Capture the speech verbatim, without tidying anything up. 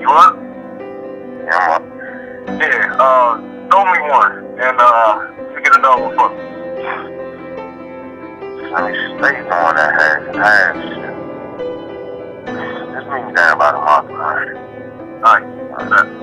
You up? Yeah, I'm up. Yeah, uh, throw me one, and, uh, you get another one for me. Let me stay doing that hash and hash shit. Just meet me down about a month, alright? Alright,